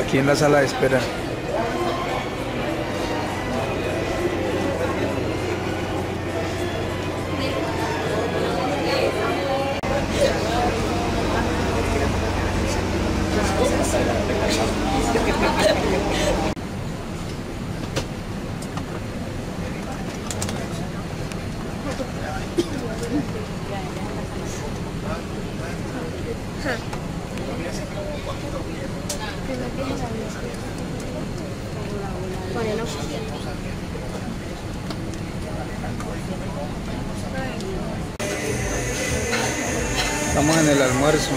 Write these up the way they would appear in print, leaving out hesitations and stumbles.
aquí en la sala de espera. Estamos en el almuerzo.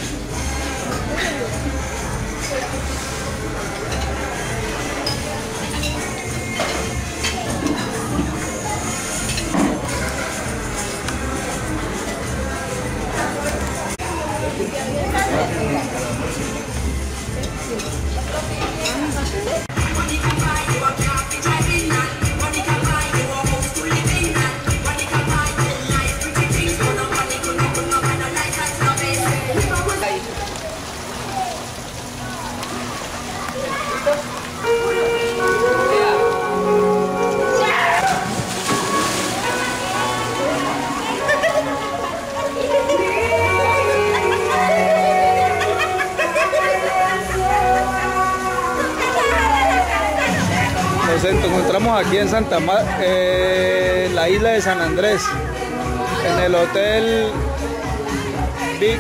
Nos encontramos aquí en la isla de San Andrés, en el Hotel Beach.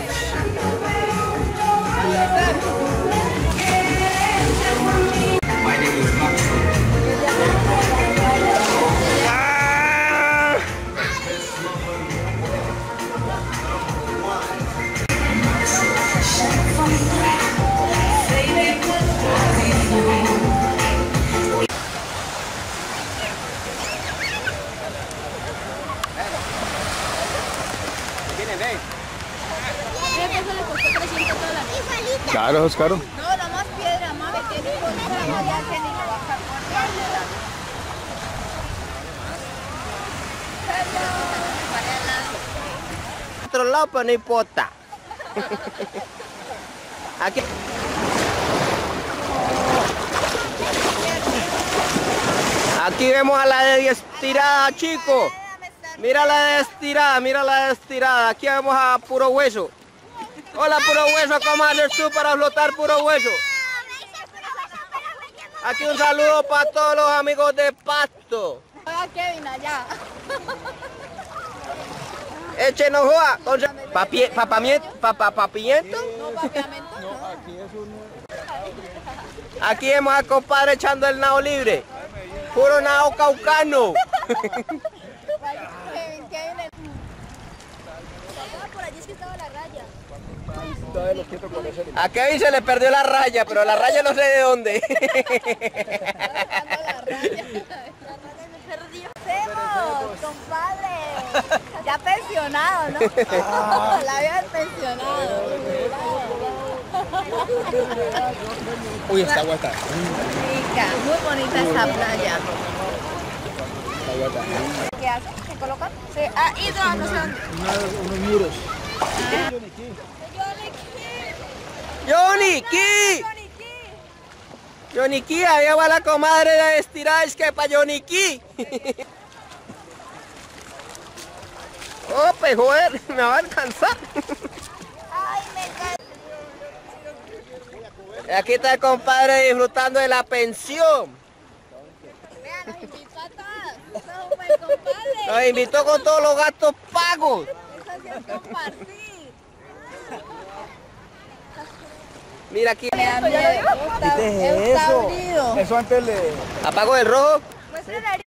Claro, es caro. No, no más piedra, mami, tiene cosas allá que ni lo vas a poner. Otro lado, pero no importa. Aquí. Aquí vemos a la de estirada, chicos. Mira la de estirada, mira la de estirada. Aquí vemos a puro hueso. Hola, puro hueso, ¿cómo haces tú para flotar puro hueso? Aquí un saludo para todos los amigos de Pasto. Oiga, Kevin, allá. Échenos joa. ¿Papamiento? No, papiamento, no. Aquí vemos al compadre echando el nado libre. Puro nado caucano. Por allí es que estaba la raya. A Kevin se le perdió la raya, pero la raya no sé de dónde. La raya me perdió. ¡Hacemos, compadre! Ya pensionado, ¿no? La vida es pensionado. Uy, esta agua está. Rica, muy bonita esta playa. ¿Qué hacen? ¿Qué colocan? Sí. Ah, hidro, no sé dónde. Unos muros. ¡Johnny Key! Johnny Key, allá va la comadre de estirada, es que para Johnny Key. Oh, pues joder, me va a alcanzar. Ay, me cae. Aquí está el compadre disfrutando de la pensión. Vean, nos invitó a todos. Somos un buen compadre. Nos invitó con todos los gastos pagos. Eso sí es compartir. Mira aquí. ¿Qué es eso? Eso antes le... ¿Apago el rojo? Muestra la